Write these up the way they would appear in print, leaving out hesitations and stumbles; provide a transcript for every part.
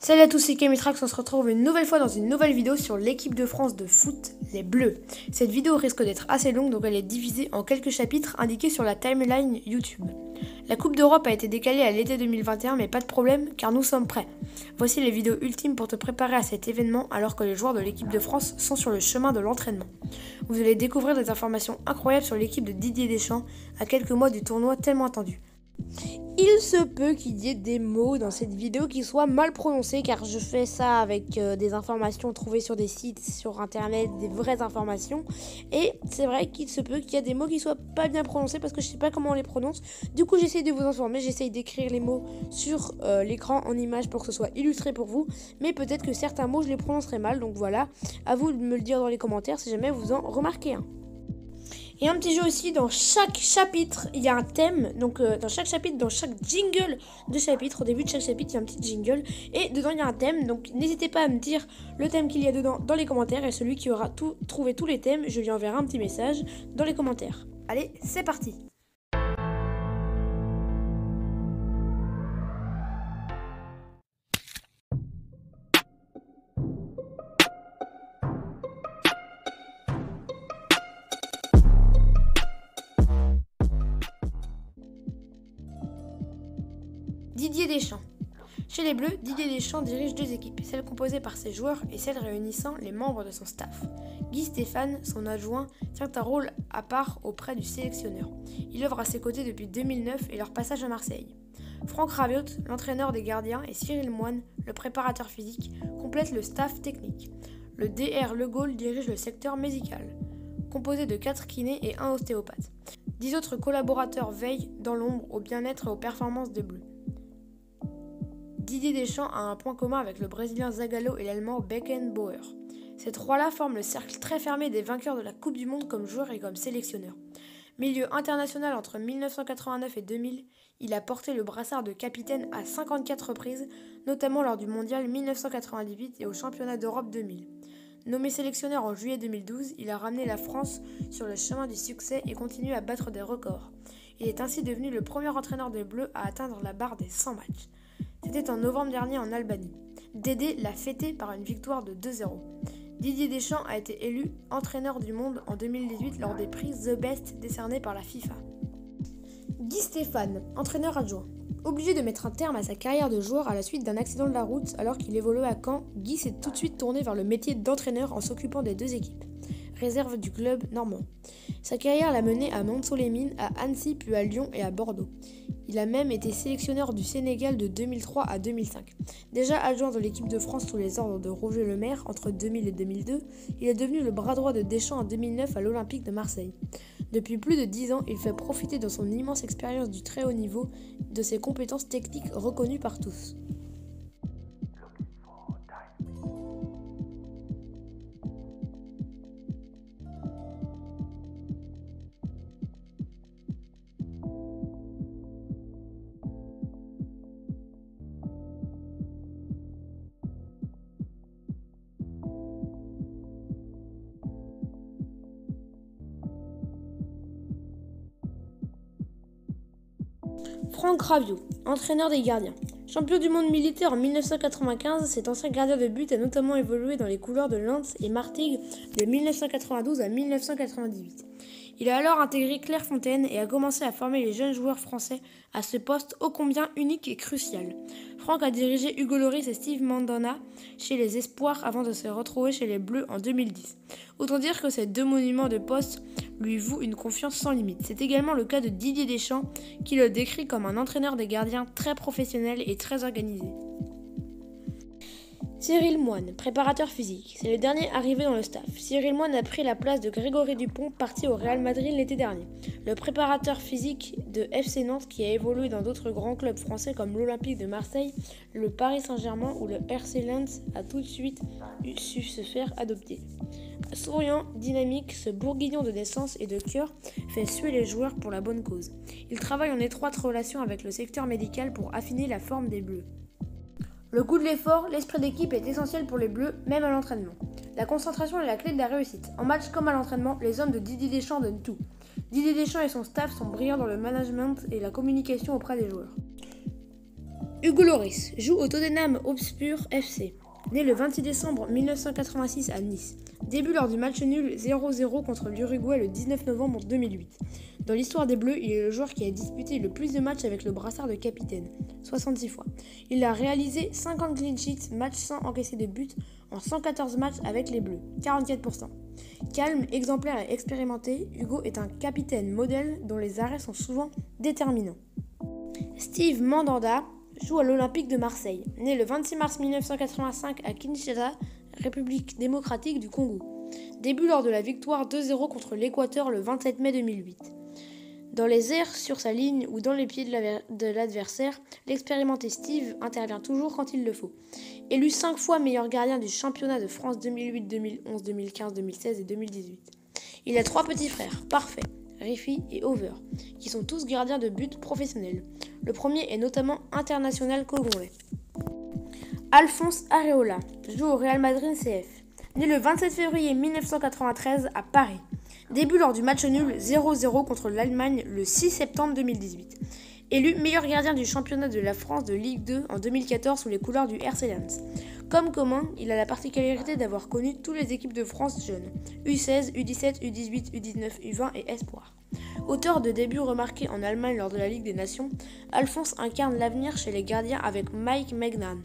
Salut à tous, c'est Kamitrax, on se retrouve une nouvelle fois dans une nouvelle vidéo sur l'équipe de France de foot, les Bleus. Cette vidéo risque d'être assez longue, donc elle est divisée en quelques chapitres indiqués sur la timeline YouTube. La Coupe d'Europe a été décalée à l'été 2021, mais pas de problème, car nous sommes prêts. Voici les vidéos ultimes pour te préparer à cet événement, alors que les joueurs de l'équipe de France sont sur le chemin de l'entraînement. Vous allez découvrir des informations incroyables sur l'équipe de Didier Deschamps, à quelques mois du tournoi tellement attendu. Il se peut qu'il y ait des mots dans cette vidéo qui soient mal prononcés, car je fais ça avec des informations trouvées sur des sites, sur internet, des vraies informations. Et c'est vrai qu'il se peut qu'il y ait des mots qui soient pas bien prononcés parce que je sais pas comment on les prononce. Du coup, j'essaye de vous informer, j'essaye d'écrire les mots sur l'écran en image pour que ce soit illustré pour vous. Mais peut-être que certains mots, je les prononcerai mal. Donc voilà, à vous de me le dire dans les commentaires si jamais vous en remarquez un. Et un petit jeu aussi, dans chaque chapitre, il y a un thème. Donc dans chaque chapitre, dans chaque jingle de chapitre, au début de chaque chapitre, il y a un petit jingle. Et dedans, il y a un thème. Donc n'hésitez pas à me dire le thème qu'il y a dedans dans les commentaires. Et celui qui aura trouvé tous les thèmes, je lui enverrai un petit message dans les commentaires. Allez, c'est parti! Didier Deschamps. Chez les Bleus, Didier Deschamps dirige deux équipes, celle composée par ses joueurs et celle réunissant les membres de son staff. Guy Stéphane, son adjoint, tient un rôle à part auprès du sélectionneur. Il œuvre à ses côtés depuis 2009 et leur passage à Marseille. Franck Rabiot, l'entraîneur des gardiens, et Cyril Moine, le préparateur physique, complètent le staff technique. Le DR Le Gaulle dirige le secteur médical, composé de 4 kinés et 1 ostéopathe. 10 autres collaborateurs veillent dans l'ombre au bien-être et aux performances des Bleus. Didier Deschamps a un point commun avec le Brésilien Zagallo et l'Allemand Beckenbauer. Ces trois-là forment le cercle très fermé des vainqueurs de la Coupe du Monde comme joueurs et comme sélectionneurs. Milieu international entre 1989 et 2000, il a porté le brassard de capitaine à 54 reprises, notamment lors du Mondial 1998 et au Championnat d'Europe 2000. Nommé sélectionneur en juillet 2012, il a ramené la France sur le chemin du succès et continue à battre des records. Il est ainsi devenu le premier entraîneur des Bleus à atteindre la barre des 100 matchs. C'était en novembre dernier en Albanie. Dédé l'a fêté par une victoire de 2-0. Didier Deschamps a été élu entraîneur du monde en 2018 lors des prix The Best décernés par la FIFA. Guy Stéphane, entraîneur adjoint. Obligé de mettre un terme à sa carrière de joueur à la suite d'un accident de la route alors qu'il évoluait à Caen, Guy s'est tout de suite tourné vers le métier d'entraîneur en s'occupant des deux équipes, réserve du club normand. Sa carrière l'a mené à Mantes-les-Mines, à Annecy, puis à Lyon et à Bordeaux. Il a même été sélectionneur du Sénégal de 2003 à 2005. Déjà adjoint de l'équipe de France sous les ordres de Roger Lemaire entre 2000 et 2002, il est devenu le bras droit de Deschamps en 2009 à l'Olympique de Marseille. Depuis plus de 10 ans, il fait profiter de son immense expérience du très haut niveau de ses compétences techniques reconnues par tous. Franck Rabiot, entraîneur des gardiens. Champion du monde militaire en 1995, cet ancien gardien de but a notamment évolué dans les couleurs de Lens et Martigues de 1992 à 1998. Il a alors intégré Clairefontaine et a commencé à former les jeunes joueurs français à ce poste ô combien unique et crucial. Franck a dirigé Hugo Lloris et Steve Mandanda chez les Espoirs avant de se retrouver chez les Bleus en 2010. Autant dire que ces deux monuments de poste lui vouent une confiance sans limite. C'est également le cas de Didier Deschamps qui le décrit comme un entraîneur des gardiens très professionnel et très organisé. Cyril Moine, préparateur physique. C'est le dernier arrivé dans le staff. Cyril Moine a pris la place de Grégory Dupont, parti au Real Madrid l'été dernier. Le préparateur physique de FC Nantes qui a évolué dans d'autres grands clubs français comme l'Olympique de Marseille, le Paris Saint-Germain ou le RC Lens a tout de suite su se faire adopter. Souriant, dynamique, ce bourguignon de naissance et de cœur fait suer les joueurs pour la bonne cause. Il travaille en étroite relation avec le secteur médical pour affiner la forme des Bleus. Le goût de l'effort, l'esprit d'équipe est essentiel pour les Bleus, même à l'entraînement. La concentration est la clé de la réussite. En match comme à l'entraînement, les hommes de Didier Deschamps donnent tout. Didier Deschamps et son staff sont brillants dans le management et la communication auprès des joueurs. Hugo Lloris joue au Tottenham Hotspur FC. Né le 26 décembre 1986 à Nice. Début lors du match nul 0-0 contre l'Uruguay le 19 novembre 2008. Dans l'histoire des Bleus, il est le joueur qui a disputé le plus de matchs avec le brassard de capitaine, 66 fois. Il a réalisé 50 clean sheets, matchs sans encaisser de but, en 114 matchs avec les Bleus, 44%. Calme, exemplaire et expérimenté, Hugo est un capitaine modèle dont les arrêts sont souvent déterminants. Steve Mandanda joue à l'Olympique de Marseille. Né le 26 mars 1985 à Kinshasa, République démocratique du Congo. Début lors de la victoire 2-0 contre l'Équateur le 27 mai 2008. Dans les airs, sur sa ligne ou dans les pieds de l'adversaire, l'expérimenté Steve intervient toujours quand il le faut. Élu 5 fois meilleur gardien du championnat de France 2008, 2011, 2015, 2016 et 2018. Il a 3 petits frères, parfaits, Riffy et Over, qui sont tous gardiens de but professionnels. Le premier est notamment international congolais. Alphonse Areola joue au Real Madrid CF. Né le 27 février 1993 à Paris. Début lors du match nul 0-0 contre l'Allemagne le 6 septembre 2018. Élu meilleur gardien du championnat de la France de Ligue 2 en 2014 sous les couleurs du RC Lens. Comme commun, il a la particularité d'avoir connu toutes les équipes de France jeunes, U16, U17, U18, U19, U20 et Espoir. Auteur de débuts remarqués en Allemagne lors de la Ligue des Nations, Alphonse incarne l'avenir chez les gardiens avec Mike Maignan.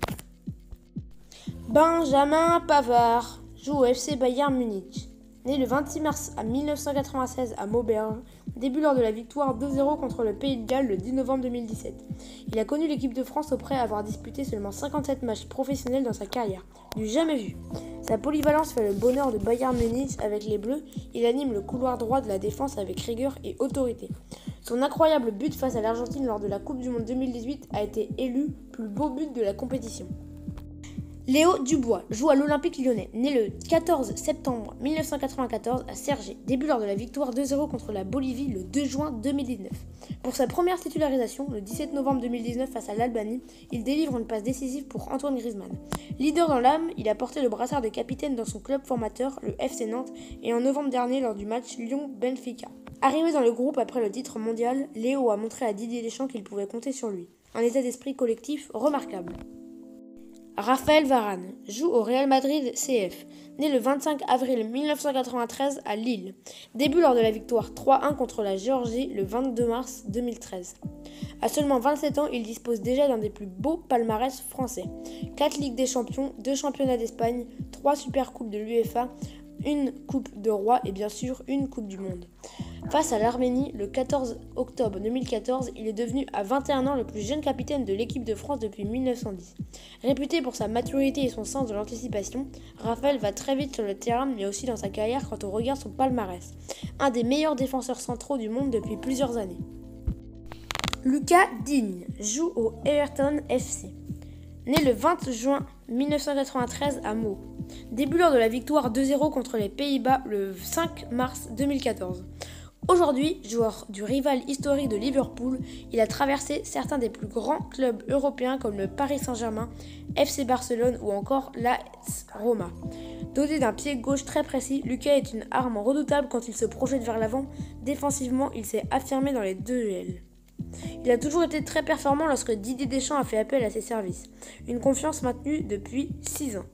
Benjamin Pavard joue au FC Bayern Munich. Né le 26 mars 1996 à Maubeuge, début lors de la victoire 2-0 contre le Pays de Galles le 10 novembre 2017. Il a connu l'équipe de France après avoir disputé seulement 57 matchs professionnels dans sa carrière. Du jamais vu. Sa polyvalence fait le bonheur de Bayern Munich avec les Bleus. Il anime le couloir droit de la défense avec rigueur et autorité. Son incroyable but face à l'Argentine lors de la Coupe du Monde 2018 a été élu plus beau but de la compétition. Léo Dubois joue à l'Olympique lyonnais, né le 14 septembre 1994 à Cergy, début lors de la victoire 2-0 contre la Bolivie le 2 juin 2019. Pour sa première titularisation, le 17 novembre 2019 face à l'Albanie, il délivre une passe décisive pour Antoine Griezmann. Leader dans l'âme, il a porté le brassard de capitaine dans son club formateur, le FC Nantes, et en novembre dernier lors du match Lyon-Benfica. Arrivé dans le groupe après le titre mondial, Léo a montré à Didier Deschamps qu'il pouvait compter sur lui. Un état d'esprit collectif remarquable. Raphaël Varane joue au Real Madrid CF, né le 25 avril 1993 à Lille. Début lors de la victoire 3-1 contre la Géorgie le 22 mars 2013. À seulement 27 ans, il dispose déjà d'un des plus beaux palmarès français. 4 Ligues des Champions, 2 championnats d'Espagne, 3 Supercoupes de l'UEFA, une Coupe de Roi et bien sûr une Coupe du Monde. Face à l'Arménie, le 14 octobre 2014, il est devenu à 21 ans le plus jeune capitaine de l'équipe de France depuis 1910. Réputé pour sa maturité et son sens de l'anticipation, Raphaël va très vite sur le terrain mais aussi dans sa carrière quand on regarde son palmarès. Un des meilleurs défenseurs centraux du monde depuis plusieurs années. Lucas Digne joue au Everton FC. Né le 20 juin 1993 à Meaux. Début lors de la victoire 2-0 contre les Pays-Bas le 5 mars 2014. Aujourd'hui, joueur du rival historique de Liverpool, il a traversé certains des plus grands clubs européens comme le Paris Saint-Germain, FC Barcelone ou encore l'AS Roma. Doté d'un pied gauche très précis, Lucas est une arme redoutable quand il se projette vers l'avant. Défensivement, il s'est affirmé dans les duels. Il a toujours été très performant lorsque Didier Deschamps a fait appel à ses services. Une confiance maintenue depuis 6 ans.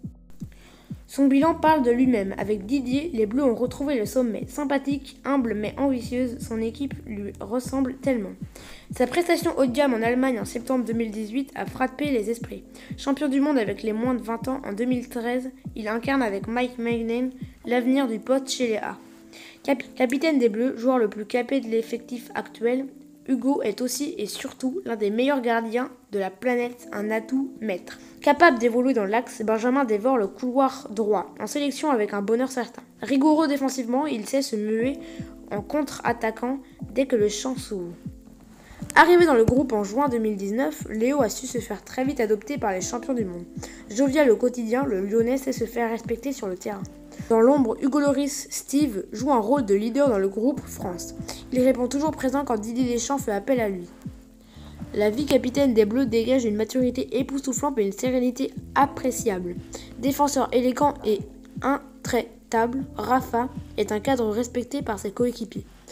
Son bilan parle de lui-même. Avec Didier, les Bleus ont retrouvé le sommet. Sympathique, humble mais ambitieuse, son équipe lui ressemble tellement. Sa prestation haut de gamme en Allemagne en septembre 2018 a frappé les esprits. Champion du monde avec les moins de 20 ans en 2013, il incarne avec Mike Maignan l'avenir du poste chez les A. Capitaine des Bleus, joueur le plus capé de l'effectif actuel, Hugo est aussi et surtout l'un des meilleurs gardiens de la planète, un atout maître. Capable d'évoluer dans l'axe, Benjamin dévore le couloir droit, en sélection avec un bonheur certain. Rigoureux défensivement, il sait se muer en contre-attaquant dès que le champ s'ouvre. Arrivé dans le groupe en juin 2019, Léo a su se faire très vite adopter par les champions du monde. Jovial au quotidien, le Lyonnais sait se faire respecter sur le terrain. Dans l'ombre, Hugo Lloris, Steve, joue un rôle de leader dans le groupe France. Il répond toujours présent quand Didier Deschamps fait appel à lui. La vie capitaine des Bleus dégage une maturité époustouflante et une sérénité appréciable. Défenseur élégant et intraitable, Rafa est un cadre respecté par ses coéquipiers.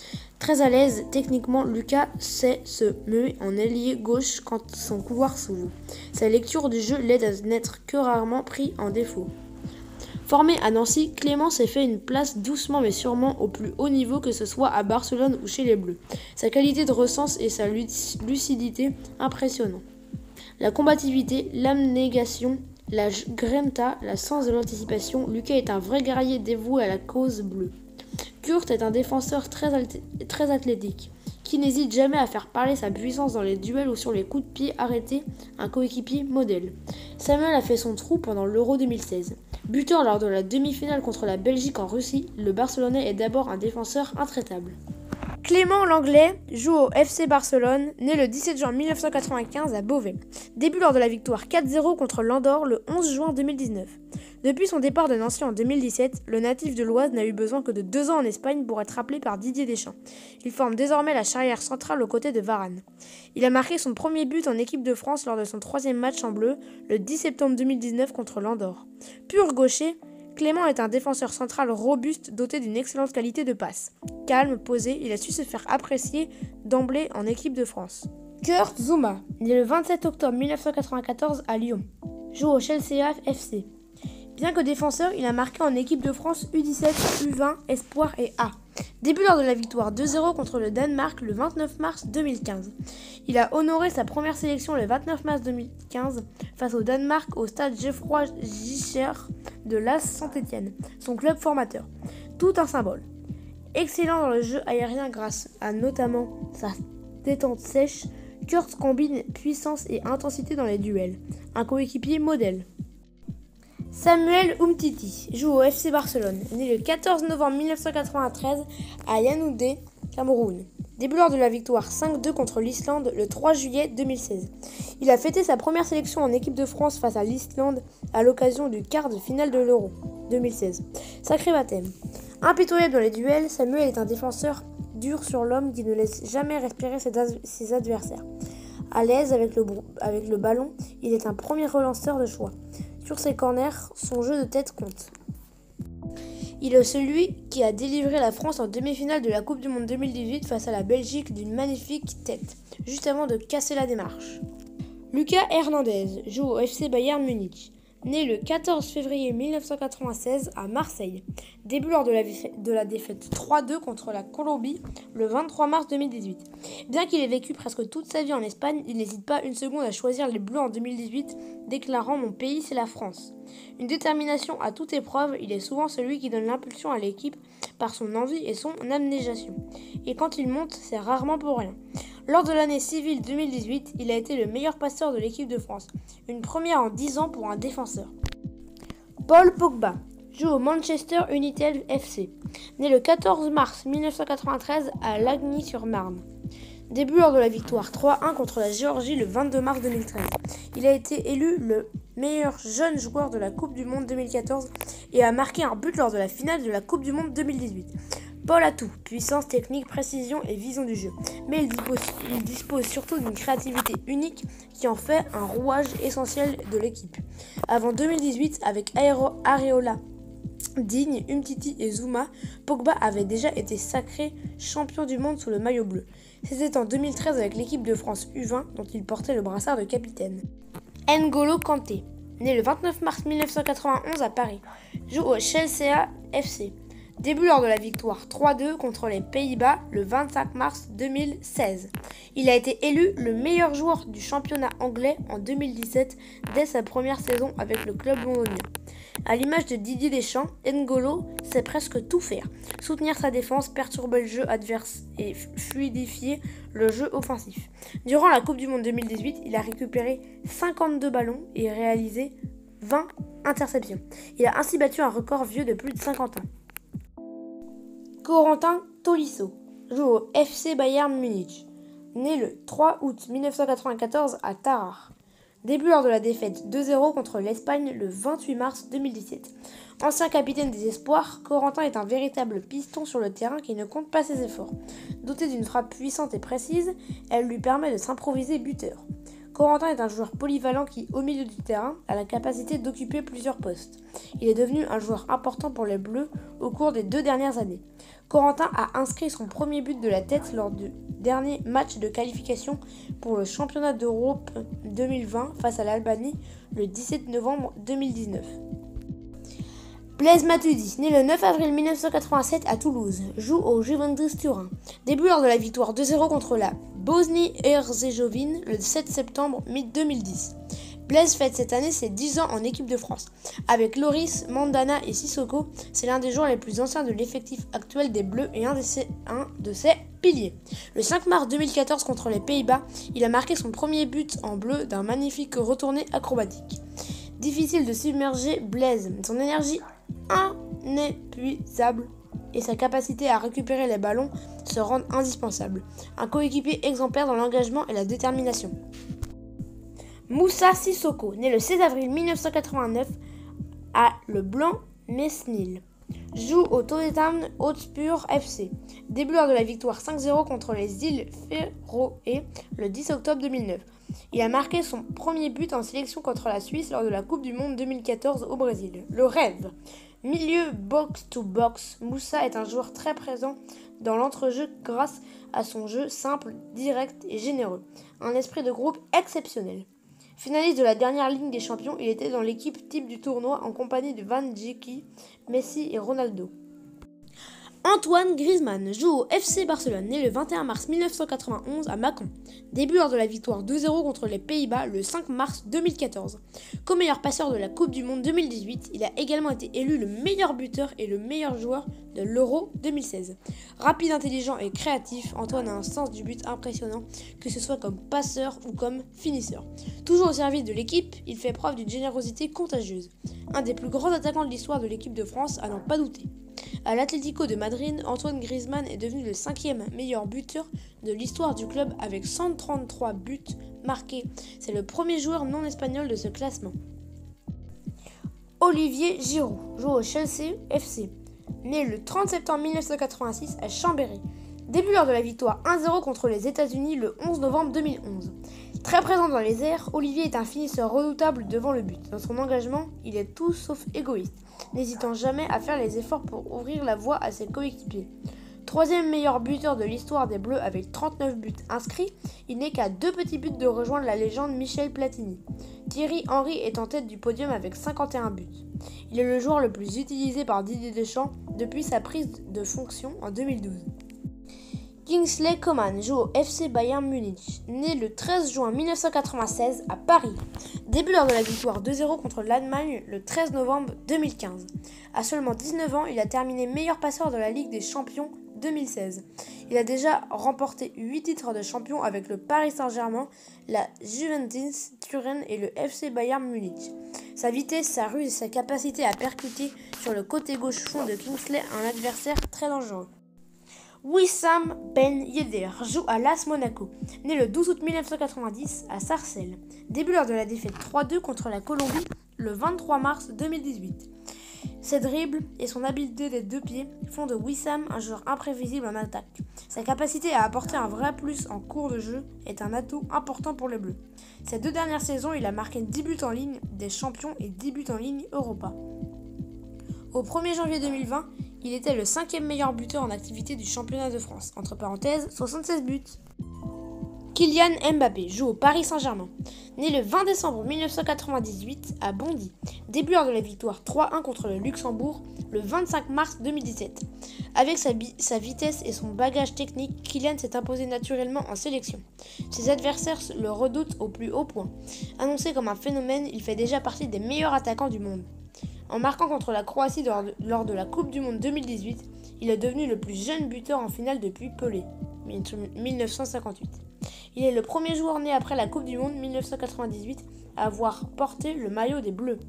Très à l'aise techniquement, Lucas sait se muer en ailier gauche quand son couloir s'ouvre. Sa lecture du jeu l'aide à n'être que rarement pris en défaut. Formé à Nancy, Clément s'est fait une place doucement mais sûrement au plus haut niveau, que ce soit à Barcelone ou chez les Bleus. Sa qualité de recense et sa lucidité impressionnant. La combativité, l'abnégation, la grinta, la sens de l'anticipation, Lucas est un vrai guerrier dévoué à la cause bleue. Kurt est un défenseur très athlétique, qui n'hésite jamais à faire parler sa puissance dans les duels ou sur les coups de pied arrêtés, un coéquipier modèle. Samuel a fait son trou pendant l'Euro 2016. Buteur lors de la demi-finale contre la Belgique en Russie, le Barcelonais est d'abord un défenseur intraitable. Clément Lenglet joue au FC Barcelone, né le 17 juin 1995 à Beauvais. Début lors de la victoire 4-0 contre l'Andorre le 11 juin 2019. Depuis son départ de Nancy en 2017, le natif de l'Oise n'a eu besoin que de 2 ans en Espagne pour être appelé par Didier Deschamps. Il forme désormais la charnière centrale aux côtés de Varane. Il a marqué son premier but en équipe de France lors de son 3e match en bleu le 10 septembre 2019 contre l'Andorre. Pur gaucher, Clément est un défenseur central robuste doté d'une excellente qualité de passe. Calme, posé, il a su se faire apprécier d'emblée en équipe de France. Kurt Zouma, né le 27 octobre 1994 à Lyon, joue au Chelsea FC. Bien que défenseur, il a marqué en équipe de France U17, U20, Espoir et A. Début lors de la victoire 2-0 contre le Danemark le 29 mars 2015. Il a honoré sa première sélection le 29 mars 2015 face au Danemark au stade Geoffroy Guichard de l'AS Saint-Étienne, son club formateur. Tout un symbole. Excellent dans le jeu aérien grâce à notamment sa détente sèche, Kurt combine puissance et intensité dans les duels. Un coéquipier modèle. Samuel Umtiti joue au FC Barcelone, né le 14 novembre 1993 à Yaoundé, Cameroun. Début lors de la victoire 5-2 contre l'Islande le 3 juillet 2016. Il a fêté sa première sélection en équipe de France face à l'Islande à l'occasion du quart de finale de l'Euro 2016. Sacré baptême. Impitoyable dans les duels, Samuel est un défenseur dur sur l'homme qui ne laisse jamais respirer ses adversaires. À l'aise avec le ballon, il est un premier relanceur de choix. Sur ses corners, son jeu de tête compte. Il est celui qui a délivré la France en demi-finale de la Coupe du Monde 2018 face à la Belgique d'une magnifique tête, juste avant de casser la démarche. Lucas Hernandez joue au FC Bayern Munich, né le 14 février 1996 à Marseille. Début lors de la défaite 3-2 contre la Colombie le 23 mars 2018. Bien qu'il ait vécu presque toute sa vie en Espagne, il n'hésite pas une seconde à choisir les Bleus en 2018, déclarant « Mon pays, c'est la France ». Une détermination à toute épreuve, il est souvent celui qui donne l'impulsion à l'équipe par son envie et son abnégation. Et quand il monte, c'est rarement pour rien. Lors de l'année civile 2018, il a été le meilleur passeur de l'équipe de France, une première en 10 ans pour un défenseur. Paul Pogba joue au Manchester United FC, né le 14 mars 1993 à Lagny-sur-Marne. Début lors de la victoire 3-1 contre la Géorgie le 22 mars 2013. Il a été élu le meilleur jeune joueur de la Coupe du Monde 2014 et a marqué un but lors de la finale de la Coupe du Monde 2018. Paul a tout, puissance, technique, précision et vision du jeu. Mais il dispose surtout d'une créativité unique qui en fait un rouage essentiel de l'équipe. Avant 2018, avec Areola, Digne, Umtiti et Zouma, Pogba avait déjà été sacré champion du monde sous le maillot bleu. C'était en 2013 avec l'équipe de France U20 dont il portait le brassard de capitaine. N'Golo Kanté, né le 29 mars 1991 à Paris, joue au Chelsea FC. Début lors de la victoire 3-2 contre les Pays-Bas le 25 mars 2016. Il a été élu le meilleur joueur du championnat anglais en 2017 dès sa première saison avec le club londonien. À l'image de Didier Deschamps, N'Golo sait presque tout faire. Soutenir sa défense, perturber le jeu adverse et fluidifier le jeu offensif. Durant la Coupe du Monde 2018, il a récupéré 52 ballons et réalisé 20 interceptions. Il a ainsi battu un record vieux de plus de 50 ans. Corentin Tolisso joue au FC Bayern Munich, né le 3 août 1994 à Tarare. Début lors de la défaite 2-0 contre l'Espagne le 28 mars 2017. Ancien capitaine des Espoirs, Corentin est un véritable piston sur le terrain qui ne compte pas ses efforts. Doté d'une frappe puissante et précise, elle lui permet de s'improviser buteur. Corentin est un joueur polyvalent qui, au milieu du terrain, a la capacité d'occuper plusieurs postes. Il est devenu un joueur important pour les Bleus au cours des 2 dernières années. Corentin a inscrit son premier but de la tête lors du dernier match de qualification pour le championnat d'Europe 2020 face à l'Albanie le 17 novembre 2019. Blaise Matuidi, né le 9 avril 1987 à Toulouse, joue au Juventus Turin. Début lors de la victoire 2-0 contre la Bosnie-Herzégovine le 7 septembre 2010. Blaise fête cette année ses 10 ans en équipe de France. Avec Loris, Mandanda et Sissoko, c'est l'un des joueurs les plus anciens de l'effectif actuel des Bleus et un de ses piliers. Le 5 mars 2014 contre les Pays-Bas, il a marqué son premier but en bleu d'un magnifique retourné acrobatique. Difficile de submerger Blaise, son énergie inépuisable et sa capacité à récupérer les ballons se rendent indispensables. Un coéquipier exemplaire dans l'engagement et la détermination. Moussa Sissoko, né le 16 avril 1989 à Le Blanc-Mesnil, joue au Tottenham Hotspur FC. Début lors de la victoire 5-0 contre les îles Féroé le 10 octobre 2009. Il a marqué son premier but en sélection contre la Suisse lors de la Coupe du Monde 2014 au Brésil. Le rêve. Milieu box-to-box, Moussa est un joueur très présent dans l'entrejeu grâce à son jeu simple, direct et généreux. Un esprit de groupe exceptionnel. Finaliste de la dernière Ligue des Champions, il était dans l'équipe type du tournoi en compagnie de Van Dijk, Messi et Ronaldo. Antoine Griezmann joue au FC Barcelone, né le 21 mars 1991 à Mâcon. Début lors de la victoire 2-0 contre les Pays-Bas le 5 mars 2014. Comme meilleur passeur de la Coupe du Monde 2018, il a également été élu le meilleur buteur et le meilleur joueur de l'Euro 2016. Rapide, intelligent et créatif, Antoine a un sens du but impressionnant, que ce soit comme passeur ou comme finisseur. Toujours au service de l'équipe, il fait preuve d'une générosité contagieuse. Un des plus grands attaquants de l'histoire de l'équipe de France, à n'en pas douter. À l'Atlético de Madrid, Antoine Griezmann est devenu le 5e meilleur buteur de l'histoire du club avec 133 buts marqués. C'est le premier joueur non espagnol de ce classement. Olivier Giroud joue au Chelsea FC, né le 30 septembre 1986 à Chambéry. Début lors de la victoire 1-0 contre les États-Unis le 11 novembre 2011. Très présent dans les airs, Olivier est un finisseur redoutable devant le but. Dans son engagement, il est tout sauf égoïste, n'hésitant jamais à faire les efforts pour ouvrir la voie à ses coéquipiers. 3e meilleur buteur de l'histoire des Bleus avec 39 buts inscrits, il n'est qu'à 2 petits buts de rejoindre la légende Michel Platini. Thierry Henry est en tête du podium avec 51 buts. Il est le joueur le plus utilisé par Didier Deschamps depuis sa prise de fonction en 2012. Kingsley Coman joue au FC Bayern Munich, né le 13 juin 1996 à Paris. Début lors de la victoire 2-0 contre l'Allemagne le 13 novembre 2015. À seulement 19 ans, il a terminé meilleur passeur de la Ligue des Champions 2016. Il a déjà remporté 8 titres de champion avec le Paris Saint-Germain, la Juventus Turin et le FC Bayern Munich. Sa vitesse, sa ruse et sa capacité à percuter sur le côté gauche font de Kingsley un adversaire très dangereux. Wissam Ben Yedder joue à l'AS Monaco, né le 12 août 1990 à Sarcelles. Début lors de la défaite 3-2 contre la Colombie le 23 mars 2018. Ses dribbles et son habileté des 2 pieds font de Wissam un joueur imprévisible en attaque. Sa capacité à apporter un vrai plus en cours de jeu est un atout important pour les Bleus. Ces 2 dernières saisons, il a marqué 10 buts en ligne des champions et 10 buts en ligne Europa. Au 1er janvier 2020, il était le 5e meilleur buteur en activité du championnat de France. Entre parenthèses, 76 buts. Kylian Mbappé joue au Paris Saint-Germain. Né le 20 décembre 1998 à Bondy. Début lors de la victoire 3-1 contre le Luxembourg le 25 mars 2017. Avec sa vitesse et son bagage technique, Kylian s'est imposé naturellement en sélection. Ses adversaires le redoutent au plus haut point. Annoncé comme un phénomène, il fait déjà partie des meilleurs attaquants du monde. En marquant contre la Croatie lors de la Coupe du Monde 2018, il est devenu le plus jeune buteur en finale depuis Pelé, 1958. Il est le premier joueur né après la Coupe du Monde 1998 à avoir porté le maillot des Bleus.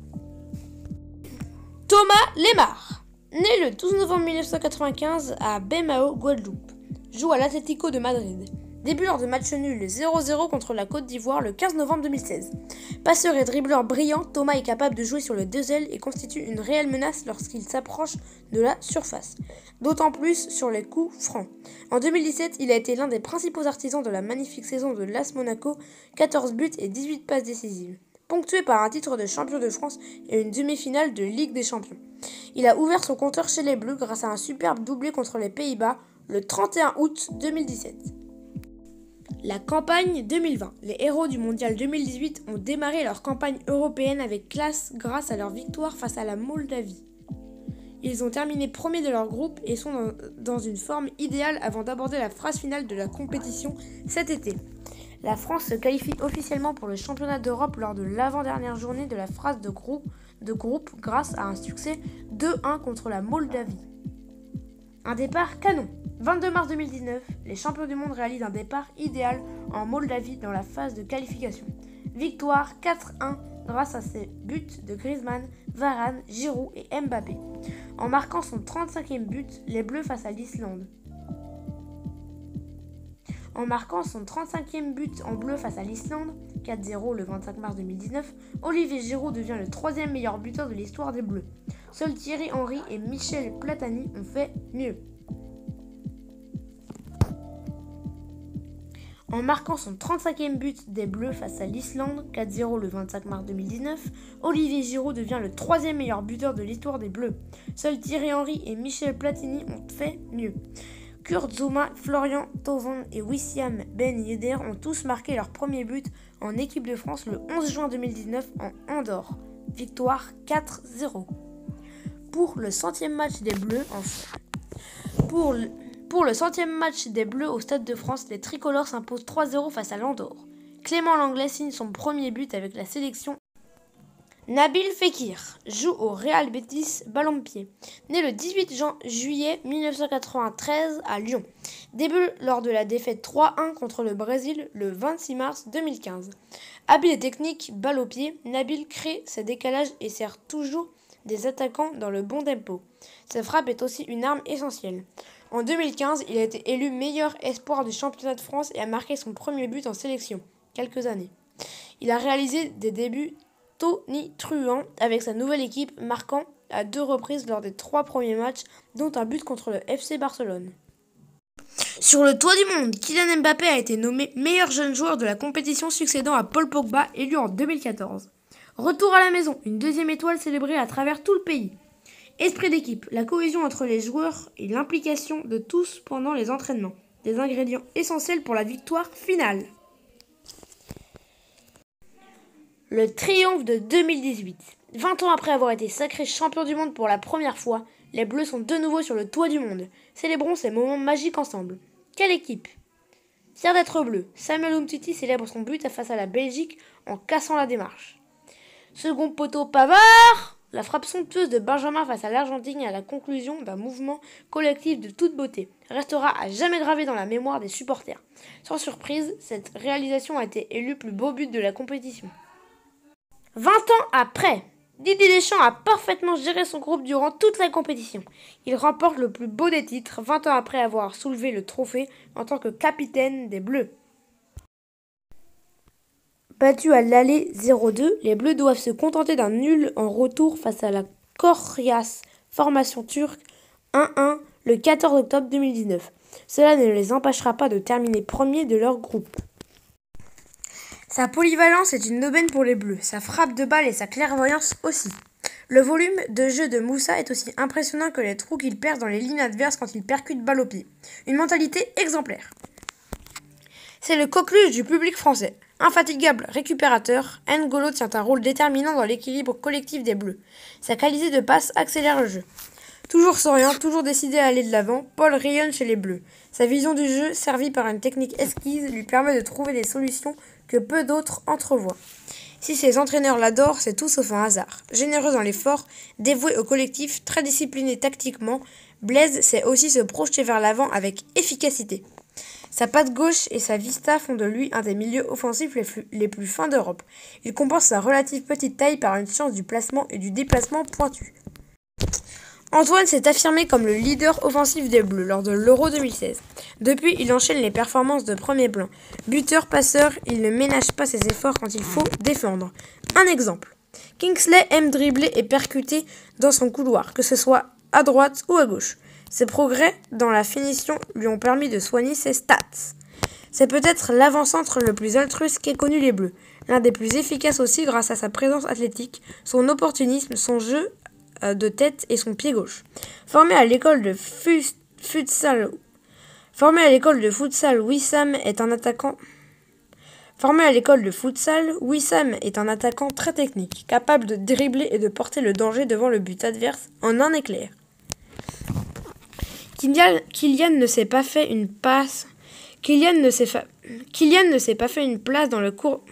Thomas Lemar, né le 12 novembre 1995 à Baimao, Guadeloupe, joue à l'Atlético de Madrid. Début lors de match nul 0-0 contre la Côte d'Ivoire le 15 novembre 2016. Passeur et dribbleur brillant, Thomas est capable de jouer sur les deux ailes et constitue une réelle menace lorsqu'il s'approche de la surface. D'autant plus sur les coups francs. En 2017, il a été l'un des principaux artisans de la magnifique saison de l'AS Monaco, 14 buts et 18 passes décisives, ponctué par un titre de champion de France et une demi-finale de Ligue des Champions. Il a ouvert son compteur chez les Bleus grâce à un superbe doublé contre les Pays-Bas le 31 août 2017. La campagne 2020. Les héros du mondial 2018 ont démarré leur campagne européenne avec classe grâce à leur victoire face à la Moldavie. Ils ont terminé premiers de leur groupe et sont dans une forme idéale avant d'aborder la phase finale de la compétition cet été. La France se qualifie officiellement pour le championnat d'Europe lors de l'avant-dernière journée de la phase de groupe grâce à un succès 2-1 contre la Moldavie. Un départ canon. 22 mars 2019, les champions du monde réalisent un départ idéal en Moldavie dans la phase de qualification. Victoire 4-1 grâce à ses buts de Griezmann, Varane, Giroud et Mbappé. En marquant son 35e but, les Bleus face à l'Islande. En marquant son 35e but en bleu face à l'Islande, 4-0 le 25 mars 2019, Olivier Giroud devient le 3e meilleur buteur de l'histoire des Bleus. Seuls Thierry Henry et Michel Platini ont fait mieux. En marquant son 35e but des Bleus face à l'Islande, 4-0 le 25 mars 2019, Olivier Giroud devient le 3e meilleur buteur de l'histoire des Bleus. Seuls Thierry Henry et Michel Platini ont fait mieux. Kurt Zouma, Florian Thauvin et Wissam Ben Yedder ont tous marqué leur premier but en équipe de France le 11 juin 2019 en Andorre. Victoire 4-0. Pour le 100e match des Bleus, Pour le 100e match des Bleus au Stade de France, les tricolores s'imposent 3-0 face à l'Andorre. Clément Lenglet signe son premier but avec la sélection. Nabil Fekir joue au Real Betis Ballonpied, né le 18 juillet 1993 à Lyon. Début lors de la défaite 3-1 contre le Brésil le 26 mars 2015. Habile et technique, balle au pied, Nabil crée ses décalages et sert toujours des attaquants dans le bon tempo. Sa frappe est aussi une arme essentielle. En 2015, il a été élu meilleur espoir du championnat de France et a marqué son premier but en sélection, quelques années. Il a réalisé des débuts tonitruants avec sa nouvelle équipe, marquant à 2 reprises lors des 3 premiers matchs, dont un but contre le FC Barcelone. Sur le toit du monde, Kylian Mbappé a été nommé meilleur jeune joueur de la compétition, succédant à Paul Pogba, élu en 2014. Retour à la maison, une deuxième étoile célébrée à travers tout le pays. Esprit d'équipe, la cohésion entre les joueurs et l'implication de tous pendant les entraînements, des ingrédients essentiels pour la victoire finale. Le triomphe de 2018. 20 ans après avoir été sacrés champions du monde pour la première fois, les Bleus sont de nouveau sur le toit du monde. Célébrons ces moments magiques ensemble. Quelle équipe! Fier d'être bleu, Samuel Umtiti célèbre son but face à la Belgique en cassant la démarche. Second poteau Pavard! La frappe somptueuse de Benjamin face à l'Argentine à la conclusion d'un mouvement collectif de toute beauté restera à jamais gravée dans la mémoire des supporters. Sans surprise, cette réalisation a été élue plus beau but de la compétition. 20 ans après, Didier Deschamps a parfaitement géré son groupe durant toute la compétition. Il remporte le plus beau des titres 20 ans après avoir soulevé le trophée en tant que capitaine des Bleus. Battus à l'aller 0-2, les Bleus doivent se contenter d'un nul en retour face à la coriace formation turque 1-1 le 14 octobre 2019. Cela ne les empêchera pas de terminer premiers de leur groupe. Sa polyvalence est une aubaine pour les Bleus, sa frappe de balle et sa clairvoyance aussi. Le volume de jeu de Moussa est aussi impressionnant que les trous qu'il perce dans les lignes adverses quand il percute balle au pied. Une mentalité exemplaire. C'est le coqueluche du public français. Infatigable récupérateur, N'Golo tient un rôle déterminant dans l'équilibre collectif des Bleus. Sa qualité de passe accélère le jeu. Toujours souriant, toujours décidé à aller de l'avant, Paul rayonne chez les Bleus. Sa vision du jeu, servie par une technique esquisse, lui permet de trouver des solutions que peu d'autres entrevoient. Si ses entraîneurs l'adorent, c'est tout sauf un hasard. Généreux dans l'effort, dévoué au collectif, très discipliné tactiquement, Blaise sait aussi se projeter vers l'avant avec efficacité. Sa patte gauche et sa vista font de lui un des milieux offensifs les plus fins d'Europe. Il compense sa relative petite taille par une science du placement et du déplacement pointu. Antoine s'est affirmé comme le leader offensif des Bleus lors de l'Euro 2016. Depuis, il enchaîne les performances de premier plan. Buteur, passeur, il ne ménage pas ses efforts quand il faut défendre. Un exemple. Kingsley aime dribbler et percuter dans son couloir, que ce soit à droite ou à gauche. Ses progrès dans la finition lui ont permis de soigner ses stats. C'est peut-être l'avant-centre le plus altruiste qu'aient connu les Bleus. L'un des plus efficaces aussi grâce à sa présence athlétique, son opportunisme, son jeu de tête et son pied gauche. Formé à l'école de futsal, Wissam est un attaquant très technique, capable de dribbler et de porter le danger devant le but adverse en un éclair. Kylian ne s'est pas fait une place dans le cours.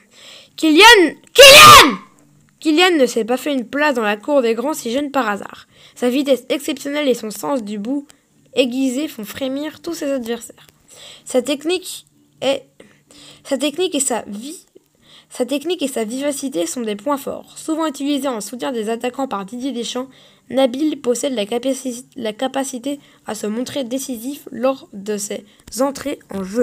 Kylian ne s'est pas fait une place dans la cour des grands si jeune par hasard. Sa vitesse exceptionnelle et son sens du bout aiguisé font frémir tous ses adversaires. Sa technique et sa vivacité sont des points forts. Souvent utilisés en soutien des attaquants par Didier Deschamps, Nabil possède la capacité à se montrer décisif lors de ses entrées en jeu.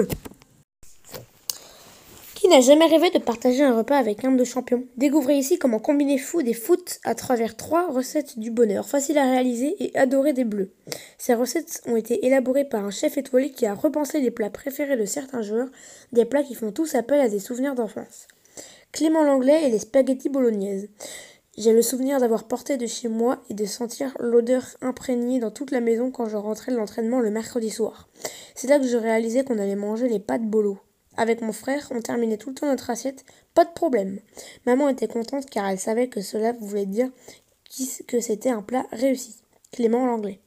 Qui n'a jamais rêvé de partager un repas avec un de champions? Découvrez ici comment combiner food et foot à travers 3 recettes du bonheur, faciles à réaliser et adorées des Bleus. Ces recettes ont été élaborées par un chef étoilé qui a repensé les plats préférés de certains joueurs, des plats qui font tous appel à des souvenirs d'enfance. Clément Langlais et les spaghettis bolognaises. J'ai le souvenir d'avoir porté de chez moi et de sentir l'odeur imprégnée dans toute la maison quand je rentrais de l'entraînement le mercredi soir. C'est là que je réalisais qu'on allait manger les pâtes bolo. Avec mon frère, on terminait tout le temps notre assiette, pas de problème. Maman était contente car elle savait que cela voulait dire que c'était un plat réussi. Clément Langlais.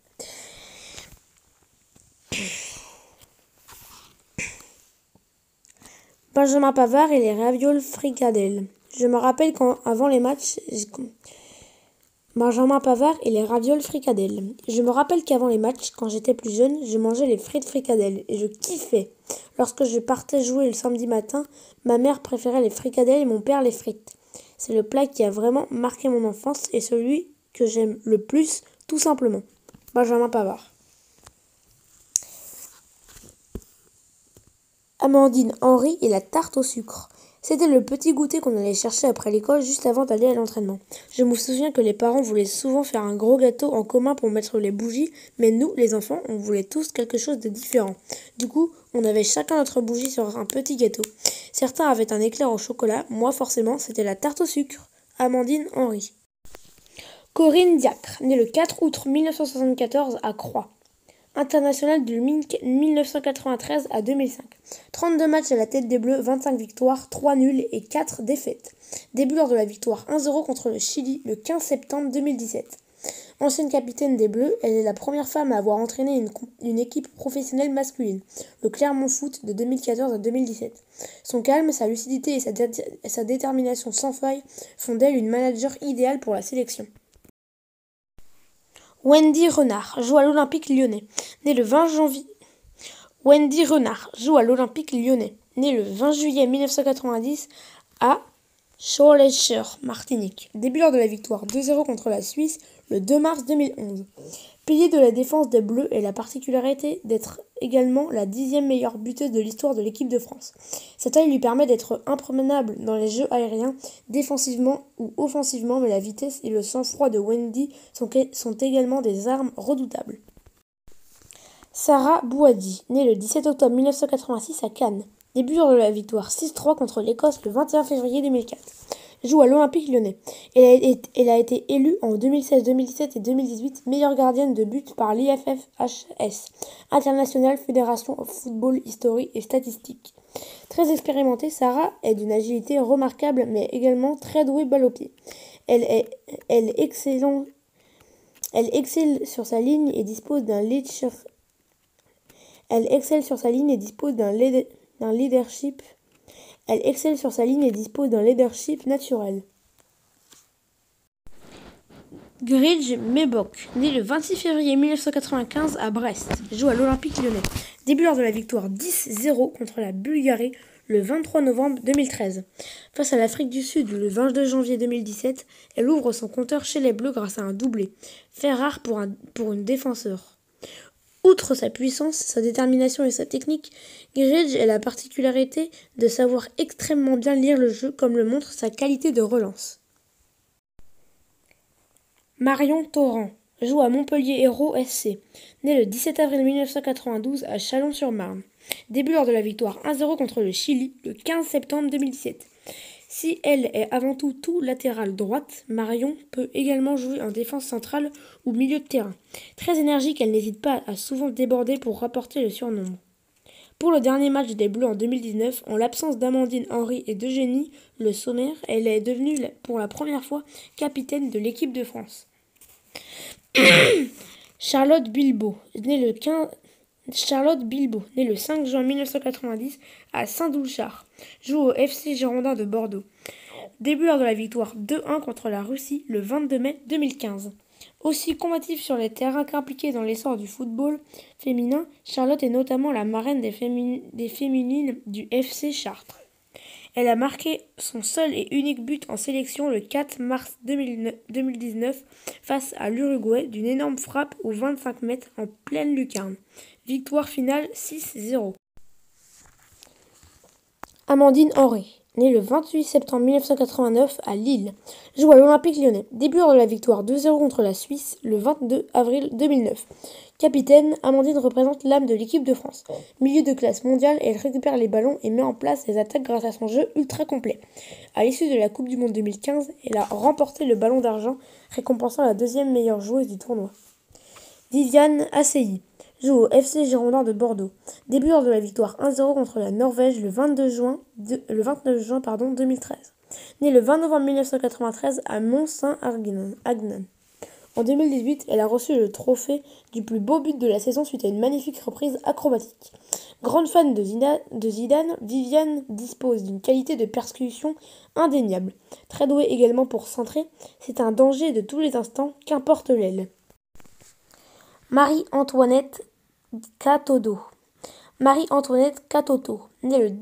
Benjamin Pavard et les ravioles fricadelles. Je me rappelle qu'avant les matchs, quand j'étais plus jeune, je mangeais les frites fricadelles et je kiffais. Lorsque je partais jouer le samedi matin, ma mère préférait les fricadelles et mon père les frites. C'est le plat qui a vraiment marqué mon enfance et celui que j'aime le plus, tout simplement. Benjamin Pavard. Amandine Henry et la tarte au sucre. C'était le petit goûter qu'on allait chercher après l'école juste avant d'aller à l'entraînement. Je me souviens que les parents voulaient souvent faire un gros gâteau en commun pour mettre les bougies, mais nous, les enfants, on voulait tous quelque chose de différent. Du coup, on avait chacun notre bougie sur un petit gâteau. Certains avaient un éclair au chocolat, moi forcément, c'était la tarte au sucre. Amandine Henry. Corinne Diacre, née le 4 août 1974 à Croix. Internationale de 1993 à 2005. 32 matchs à la tête des Bleus, 25 victoires, 3 nuls et 4 défaites. Début lors de la victoire 1-0 contre le Chili le 15 septembre 2017. Ancienne capitaine des Bleus, elle est la première femme à avoir entraîné une équipe professionnelle masculine, le Clermont Foot de 2014 à 2017. Son calme, sa lucidité et sa détermination sans faille font d'elle une manager idéale pour la sélection. Wendy Renard joue à l'Olympique lyonnais. Née le 20 juillet 1990 à Schorlecher, Martinique. Début lors de la victoire 2-0 contre la Suisse le 2 mars 2011. Pilier de la défense des Bleus et la particularité d'être également la 10e meilleure buteuse de l'histoire de l'équipe de France. Sa taille lui permet d'être imprenable dans les jeux aériens, défensivement ou offensivement, mais la vitesse et le sang-froid de Wendy sont également des armes redoutables. Sarah Bouhaddi, née le 17 octobre 1986 à Cannes. Début de la victoire 6-3 contre l'Écosse le 21 février 2004. Joue à l'Olympique lyonnais. Elle a été élue en 2016, 2017 et 2018 meilleure gardienne de but par l'IFFHS, International Federation of Football History et Statistiques. Très expérimentée, Sarah est d'une agilité remarquable mais également très douée balle au pied. Elle excelle sur sa ligne et dispose d'un leadership naturel. Gridge Mebok, né le 26 février 1995 à Brest, joue à l'Olympique lyonnais. Début lors de la victoire 10-0 contre la Bulgarie le 23 novembre 2013. Face à l'Afrique du Sud le 22 janvier 2017, elle ouvre son compteur chez les Bleus grâce à un doublé, fait rare pour une défenseur. Outre sa puissance, sa détermination et sa technique, Guerreiro a la particularité de savoir extrêmement bien lire le jeu comme le montre sa qualité de relance. Marion Torrent joue à Montpellier Hérault SC, né le 17 avril 1992 à Chalon-sur-Marne. Début lors de la victoire 1-0 contre le Chili le 15 septembre 2017. Si elle est avant tout latérale droite, Marion peut également jouer en défense centrale ou milieu de terrain. Très énergique, elle n'hésite pas à souvent déborder pour rapporter le surnombre. Pour le dernier match des Bleus en 2019, en l'absence d'Amandine Henry et d'Eugénie Le Sommer, elle est devenue pour la première fois capitaine de l'équipe de France. Charlotte Bilbao, née le 5 juin 1990 à Saint-Doulchard, joue au FC Girondins de Bordeaux. Début lors de la victoire 2-1 contre la Russie le 22 mai 2015. Aussi combative sur les terrains qu'impliquée dans l'essor du football féminin, Charlotte est notamment la marraine des féminines du FC Chartres. Elle a marqué son seul et unique but en sélection le 4 mars 2019 face à l'Uruguay d'une énorme frappe aux 25 mètres en pleine lucarne. Victoire finale 6-0. Amandine Henry, née le 28 septembre 1989 à Lille, joue à l'Olympique Lyonnais. Début de la victoire 2-0 contre la Suisse le 22 avril 2009. Capitaine, Amandine représente l'âme de l'équipe de France. Milieu de classe mondiale, elle récupère les ballons et met en place les attaques grâce à son jeu ultra complet. À l'issue de la Coupe du Monde 2015, elle a remporté le ballon d'argent, récompensant la deuxième meilleure joueuse du tournoi. Viviane Asseyi joue au FC Girondins de Bordeaux. Début lors de la victoire 1-0 contre la Norvège le 29 juin 2013. Née le 20 novembre 1993 à Mont-Saint-Agnan. En 2018, elle a reçu le trophée du plus beau but de la saison suite à une magnifique reprise acrobatique. Grande fan de Zidane, Viviane dispose d'une qualité de percussion indéniable. Très douée également pour centrer, c'est un danger de tous les instants, qu'importe l'aile. Marie-Antoinette Katoto. Marie-Antoinette Katoto, née le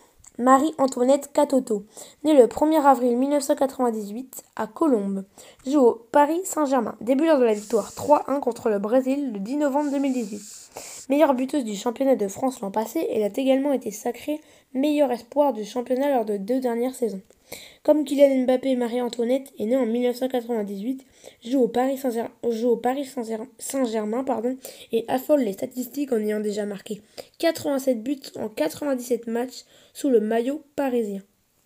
1er avril 1998 à Colombes, joue au Paris Saint-Germain. Début lors de la victoire 3-1 contre le Brésil le 10 novembre 2018. Meilleure buteuse du championnat de France l'an passé, elle a également été sacrée meilleur espoir du championnat lors de 2 dernières saisons. Comme Kylian Mbappé, Marie-Antoinette est née en 1998, joue au Paris Saint-Germain et affole les statistiques en ayant déjà marqué 87 buts en 97 matchs sous le maillot parisien.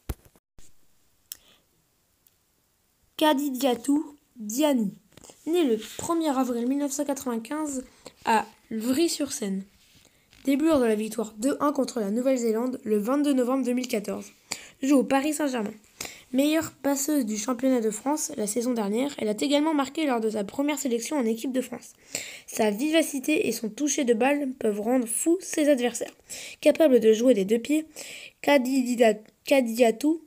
Kadidiatou Diani, née le 1er avril 1995 à Vry-sur-Seine. Début lors de la victoire 2-1 contre la Nouvelle-Zélande le 22 novembre 2014. Joue au Paris Saint-Germain. Meilleure passeuse du championnat de France la saison dernière, elle a également marqué lors de sa première sélection en équipe de France. Sa vivacité et son toucher de balle peuvent rendre fou ses adversaires. Capable de jouer des deux pieds, Kadidiatou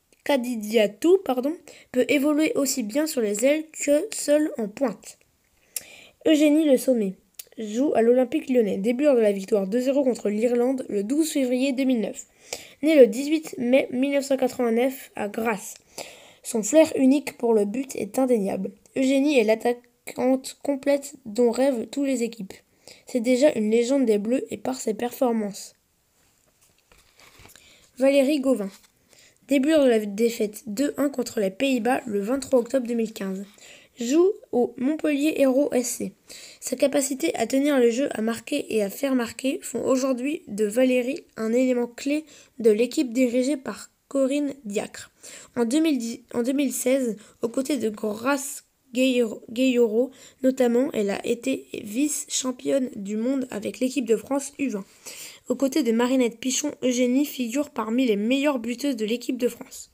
peut évoluer aussi bien sur les ailes que seule en pointe. Eugénie Le Sommer joue à l'Olympique Lyonnais. Début de la victoire 2-0 contre l'Irlande le 12 février 2009. Née le 18 mai 1989 à Grasse. Son flair unique pour le but est indéniable. Eugénie est l'attaquante complète dont rêvent toutes les équipes. C'est déjà une légende des Bleus et par ses performances. Valérie Gauvin. Début de la défaite 2-1 contre les Pays-Bas le 23 octobre 2015. Joue au Montpellier Hérault SC. Sa capacité à tenir le jeu, à marquer et à faire marquer font aujourd'hui de Valérie un élément clé de l'équipe dirigée par Corinne Diacre. En 2016, aux côtés de Grace Gayoro, notamment, elle a été vice-championne du monde avec l'équipe de France U20. Aux côtés de Marinette Pichon, Eugénie figure parmi les meilleures buteuses de l'équipe de France.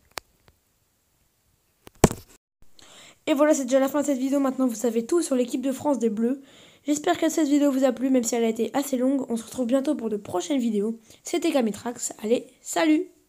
Et voilà, c'est déjà la fin de cette vidéo. Maintenant, vous savez tout sur l'équipe de France des Bleus. J'espère que cette vidéo vous a plu, même si elle a été assez longue. On se retrouve bientôt pour de prochaines vidéos. C'était Kamitrax. Allez, salut!